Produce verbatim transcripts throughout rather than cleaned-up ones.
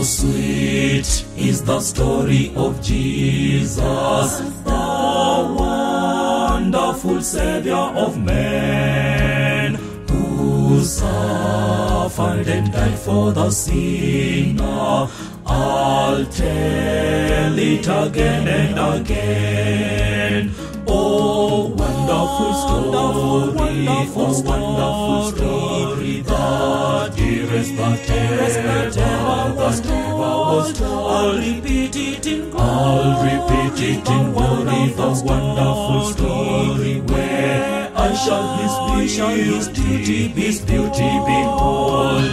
sweet is the story of Jesus, the wonderful Savior of men, who suffered and died for the sinner. I'll tell it again and again. Oh, wonderful story, wonderful, oh, wonderful story, the dearest that ever, that ever was told. I'll repeat it in glory, I'll repeat it in glory, the wonderful story where I shall His beauty, His beauty, His beauty behold.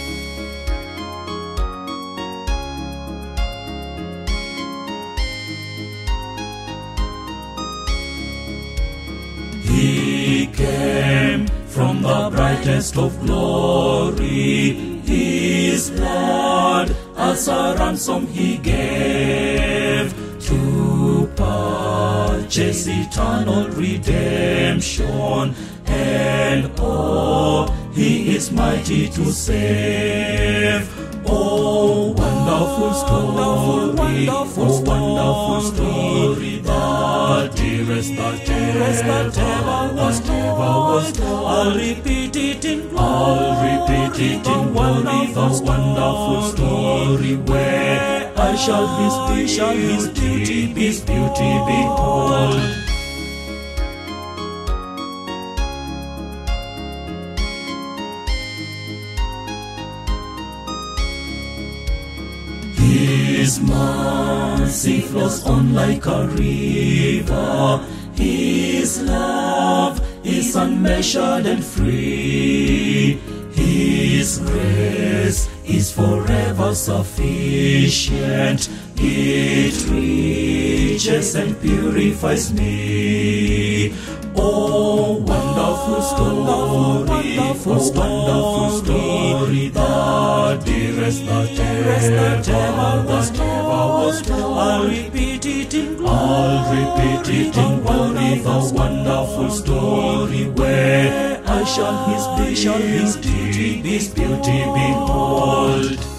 He came from the brightest of glory, His blood as a ransom He gave, to purchase eternal redemption, and oh, He is mighty to save. Oh, wonderful story, wonderful, oh, wonderful story, the dearest that ever, that ever was told. I'll repeat it in glory, I'll repeat it in glory, the wonderful story where I shall His beauty, His beauty, His beauty behold. His mercy flows on like a river, His love is unmeasured and free, His grace is forever sufficient, it reaches and purifies me. Oh, wonderful story, wonderful, oh, wonderful story, the dearest that ever, that ever was told. I'll repeat it in glory, I'll repeat it in glory, the wonderful story where I shall His beauty, His beauty behold.